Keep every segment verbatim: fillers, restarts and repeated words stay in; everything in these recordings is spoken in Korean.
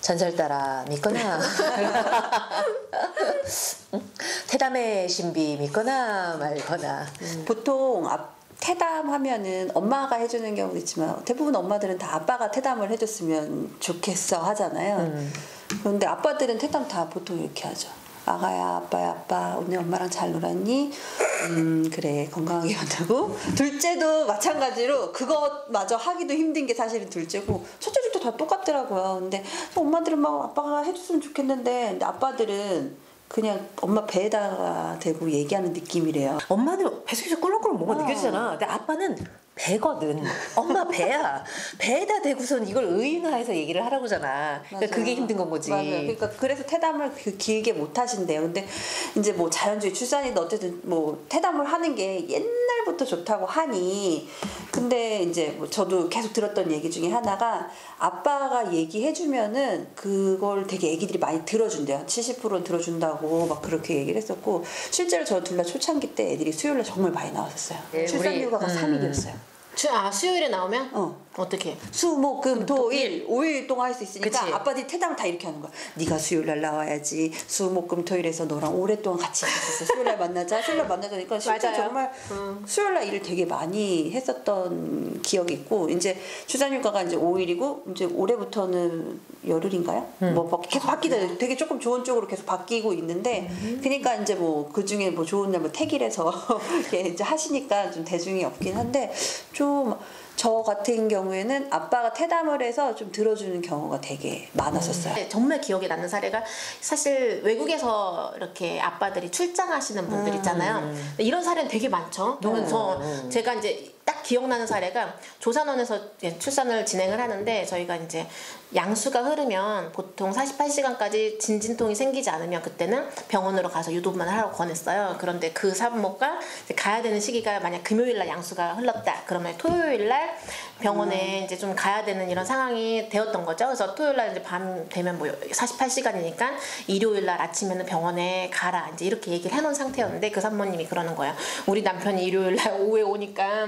전설 따라 믿거나 태담의 신비 믿거나 말거나. 음. 보통 앞 태담하면은 엄마가 해주는 경우도 있지만 대부분 엄마들은 다 아빠가 태담을 해줬으면 좋겠어 하잖아요. 음. 그런데 아빠들은 태담 다 보통 이렇게 하죠. 아가야, 아빠야, 아빠 오늘 엄마랑 잘 놀았니? 음 그래, 건강하게 만들고. 둘째도 마찬가지로 그것마저 하기도 힘든 게 사실은 둘째고, 첫째들도 다 똑같더라고요. 근데 엄마들은 막 아빠가 해줬으면 좋겠는데, 근데 아빠들은 그냥 엄마 배에다가 대고 얘기하는 느낌이래요. 엄마는 뱃속에서 꿀렁꿀렁 뭔가 어. 느껴지잖아. 근데 아빠는 배거든. 엄마 배야. 배에다 대고선 이걸 의인화해서 얘기를 하라고 하잖아. 그러니까 그게 힘든 건 거지. 맞아요. 그러니까 그래서 태담을 그 길게 못 하신대요. 근데 이제 뭐 자연주의 출산이든 어쨌든 뭐 태담을 하는 게 옛날부터 좋다고 하니, 근데 이제 뭐 저도 계속 들었던 얘기 중에 하나가, 아빠가 얘기해주면은 그걸 되게 애기들이 많이 들어준대요. 칠십 퍼센트는 들어준다고 막 그렇게 얘기를 했었고, 실제로 저 둘 다 초창기 때 애들이 수요일날 정말 많이 나왔었어요. 네, 출산 휴가가 음. 삼 일이었어요. 주, 아 수요일에 나오면? 어. 어떻게? 수, 목, 금, 토, 일 오 일 동안 할 수 있으니까. 그치. 아빠들이 태담을 다 이렇게 하는 거야. 네가 수요일날 나와야지. 수, 목, 금, 토일에서 너랑 오랫동안 같이 있었어. 수요일날 만나자. 수요일날 만나자니까 실제 맞아요. 정말 음. 수요일날 일을 되게 많이 했었던 기억이 있고, 이제 출산휴가가 이제 오 일이고 이제 올해부터는 열흘인가요? 음. 뭐 계속 바뀌다. 되게 조금 좋은 쪽으로 계속 바뀌고 있는데, 음. 그러니까 이제 뭐 그 중에 뭐 좋은 날 뭐 택일해서 이렇게 이제 하시니까 좀 대중이 없긴 한데, 좀 저 같은 경우에는 아빠가 태담을 해서 좀 들어주는 경우가 되게 많았었어요. 음. 정말 기억에 남는 사례가, 사실 외국에서 이렇게 아빠들이 출장하시는 분들 있잖아요. 음. 이런 사례는 되게 많죠. 음. 저 음. 제가 이제 딱 기억나는 사례가, 조산원에서 출산을 진행을 하는데, 저희가 이제 양수가 흐르면 보통 사십팔 시간까지 진진통이 생기지 않으면 그때는 병원으로 가서 유도분만을 하라고 권했어요. 그런데 그 산모가 가야 되는 시기가 만약 금요일날 양수가 흘렀다 그러면 토요일날 병원에 음. 이제 좀 가야 되는 이런 상황이 되었던 거죠. 그래서 토요일날 이제 밤 되면 뭐 사십팔 시간이니까 일요일날 아침에는 병원에 가라, 이제 이렇게 얘기를 해놓은 상태였는데, 그 산모님이 그러는 거예요. 우리 남편이 일요일날 오후에 오니까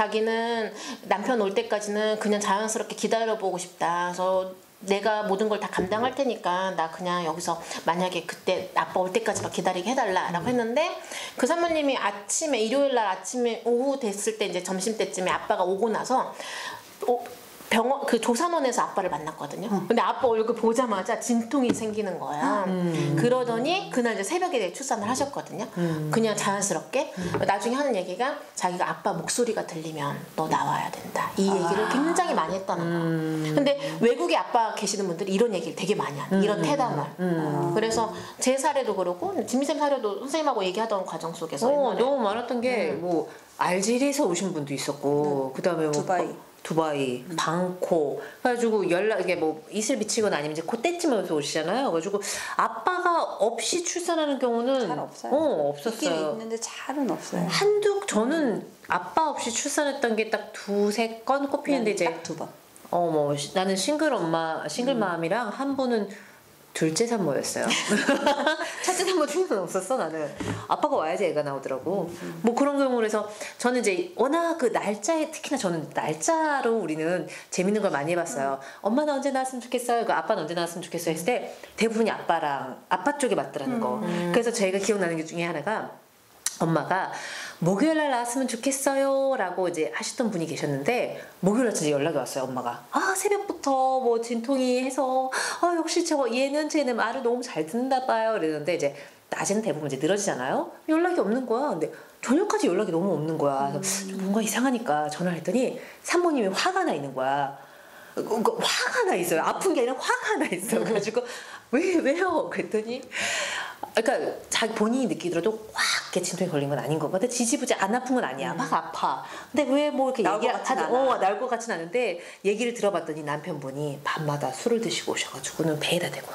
자기는 남편 올 때까지는 그냥 자연스럽게 기다려보고 싶다. 그래서 내가 모든 걸 다 감당할 테니까 나 그냥 여기서 만약에 그때 아빠 올 때까지만 기다리게 해달라라고 음. 했는데, 그 사모님이 아침에 일요일날 아침에 오후 됐을 때 이제 점심 때쯤에 아빠가 오고 나서 어, 병원 그 조산원에서 아빠를 만났거든요. 음. 근데 아빠 얼굴 보자마자 진통이 생기는 거야. 음. 그러더니 그날 이제 새벽에 출산을 하셨거든요. 음. 그냥 자연스럽게. 음. 나중에 하는 얘기가, 자기가 아빠 목소리가 들리면 너 나와야 된다, 이 얘기를 아. 굉장히 많이 했다는 거야. 음. 근데 외국에 아빠 계시는 분들이 이런 얘기를 되게 많이 하는, 음. 이런 태담을. 음. 그래서 제 사례도 그렇고 진미쌤 사례도 선생님하고 얘기하던 과정 속에서 어, 너무 많았던 게 뭐 음. 알제리에서 오신 분도 있었고, 음. 그 다음에 뭐 두바이 두바이, 음. 방콕, 그래가지고 연락, 이게 뭐 이슬 비치거나 아니면 이제 그때쯤에서 오시잖아요. 그래가지고 아빠가 없이 출산하는 경우는 잘 없어요. 어, 없었어요. 있긴 있는데 잘은 없어요. 한두, 저는 아빠 없이 출산했던 게 딱 두세 건 꼽히는데, 이제 딱 두 번. 어, 뭐 나는 싱글 엄마, 싱글 음. 맘이랑 한 분은 둘째 산모였어요. 첫째 산모 충분 없었어. 나는 아빠가 와야지 애가 나오더라고. 음. 뭐 그런 경우로 해서 저는 이제 워낙 그 날짜에, 특히나 저는 날짜로 우리는 재밌는 걸 많이 해봤어요. 음. 엄마는 언제 나왔으면 좋겠어요, 그 아빠는 언제 나왔으면 좋겠어요 했을 때 대부분이 아빠랑 아빠 쪽에 맞더라는 거. 음. 그래서 저희가 기억나는 게 중에 하나가, 엄마가 목요일날 나왔으면 좋겠어요 라고 이제 하셨던 분이 계셨는데, 목요일날 진짜 연락이 왔어요. 엄마가 아 새벽부터 뭐 진통이 해서 아 역시 저 얘는 쟤는 말을 너무 잘 듣는다 봐요 이러는데, 이제 낮에는 대부분 이제 늘어지잖아요. 연락이 없는 거야. 근데 저녁까지 연락이 너무 없는 거야. 그래서 음. 좀 뭔가 이상하니까 전화를 했더니 산모님이 화가 나 있는 거야. 화가 나 있어요. 아픈 게 아니라 화가 나 있어. 그래가지고 왜 왜요? 그랬더니, 그러니까 자기 본인이 느끼더라도 확 이렇게 진통이 걸린 건 아닌 거거든. 지지부지 안 아픈 건 아니야. 막 아파. 근데 왜 뭐 이렇게 얘기 하지? 어, 나올 것 같진 않은데, 얘기를 들어봤더니 남편분이 밤마다 술을 드시고 오셔가지고는 배에다 대고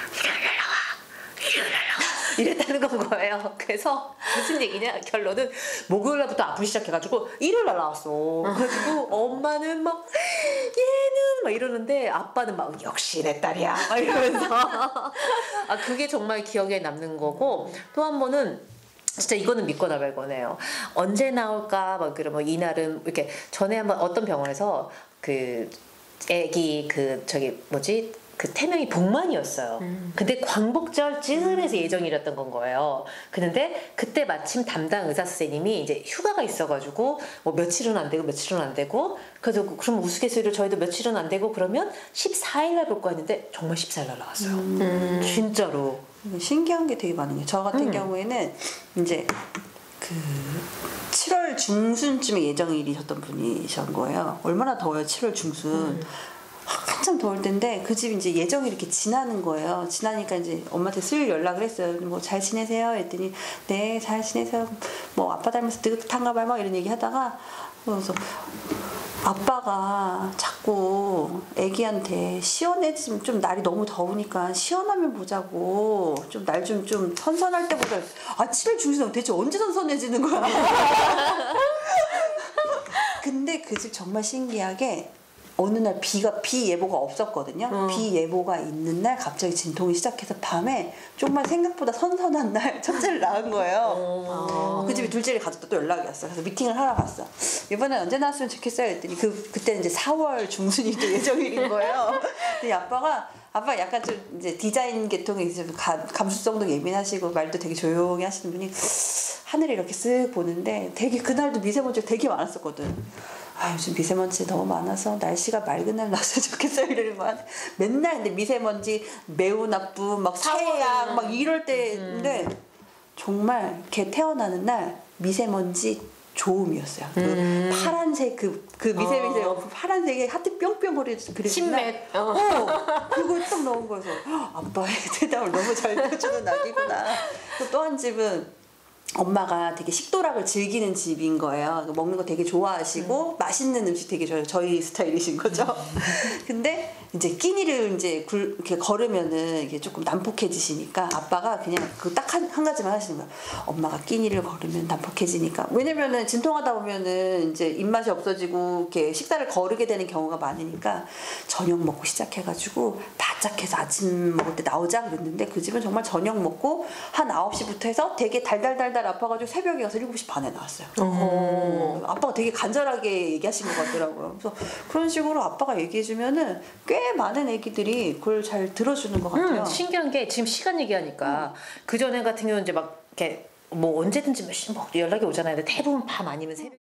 이랬다는 건 거예요. 그래서 무슨 얘기냐, 결론은 목요일날부터 아프기 시작해가지고 일요일날 나왔어. 그래가지고 엄마는 막 얘는 막 이러는데, 아빠는 막 역시 내 딸이야 막 이러면서 아, 그게 정말 기억에 남는 거고, 또 한 번은 진짜 이거는 믿거나 말거나요. 언제 나올까 막 그러면 이날은 이렇게, 전에 한번 어떤 병원에서 그 애기 그 저기 뭐지 그 태명이 복만이었어요. 음. 근데 광복절 즈음에서 음. 예정일이었던 건 거예요. 그런데 그때 마침 담당 의사 선생님이 이제 휴가가 있어가지고 뭐 며칠은 안 되고 며칠은 안 되고 그래서 그럼 우스갯소리로 저희도 며칠은 안 되고 그러면 십사일 날 볼까 했는데 정말 십사일 날 나왔어요. 음. 진짜로. 신기한 게 되게 많은 게 저 같은 음. 경우에는 이제 그 칠월 중순쯤에 예정일이셨던 분이신 거예요. 얼마나 더워요, 칠월 중순. 음. 한참 더울 텐데 그 집 이제 예정이 이렇게 지나는 거예요. 지나니까 이제 엄마한테 수요일 연락을 했어요. 뭐 잘 지내세요? 했더니 네, 잘 지내세요. 뭐 아빠 닮아서 느긋한가 봐요. 막 이런 얘기 하다가 그래서 아빠가 자꾸 애기한테 시원해지면 좀 날이 너무 더우니까 시원하면 보자고 좀 날 좀 좀 선선할 때 보자. 아, 칠월 중순에 대체 언제 선선해지는 거야? 근데 그 집 정말 신기하게 어느 날 비가 비 예보가 없었거든요. 어. 비 예보가 있는 날 갑자기 진통이 시작해서 밤에 정말 생각보다 선선한 날 첫째를 낳은 거예요. 어. 그 집에 둘째를 가졌다 또 연락이 왔어. 그래서 미팅을 하러 갔어. 이번엔 언제 낳았으면 좋겠어요 했더니 그 그때는 이제 사월 중순이 또 예정일인 거예요. 근데 아빠가 아빠 약간 좀 이제 디자인 계통에 좀 감수성도 예민하시고 말도 되게 조용히 하시는 분이 하늘을 이렇게 쓱 보는데 되게 그날도 미세먼지가 되게 많았었거든. 아, 요즘 미세먼지 너무 많아서 날씨가 맑은 날 나왔으면 좋겠어요 이러는 거야. 맨날 근데 미세먼지 매우 나쁨 막 태양 막 이럴 때인데 음. 정말 걔 태어나는 날 미세먼지 좋음이었어요. 음. 그 파란색 그, 그 미세먼지 어. 그 파란색에 하트 뿅뿅 거리는 신맥 어. 어, 그걸 딱 넣은 거여서 아빠의 대답을 너무 잘 해주는 아기구나. 또 한 집은 엄마가 되게 식도락을 즐기는 집인 거예요. 먹는 거 되게 좋아하시고 음. 맛있는 음식 되게 좋아해요. 저희 스타일이신 거죠. 음. 근데 이제 끼니를 이제 굴, 이렇게 걸으면은 이게 조금 난폭해지시니까 아빠가 그냥 그 딱 한 한 가지만 하시는 거야. 엄마가 끼니를 걸으면 난폭해지니까. 왜냐면은 진통하다 보면은 이제 입맛이 없어지고 이렇게 식사를 거르게 되는 경우가 많으니까 저녁 먹고 시작해가지고 바짝해서 아침 먹을 때 나오자 그랬는데 그 집은 정말 저녁 먹고 한 아홉 시부터 해서 되게 달달달달 아파가지고 새벽에 가서 일곱 시 반에 나왔어요. 어. 아빠가 되게 간절하게 얘기하신 것 같더라고요. 그래서 그런 식으로 아빠가 얘기해주면은 꽤 많은 애기들이 그걸 잘 들어주는 것 같아요. 음, 신기한 게 지금 시간 얘기하니까 음. 그 전에 같은 경우는 이제 막 이렇게 뭐 언제든지 뭐 연락이 오잖아요. 근데 대부분 밤 아니면 새벽.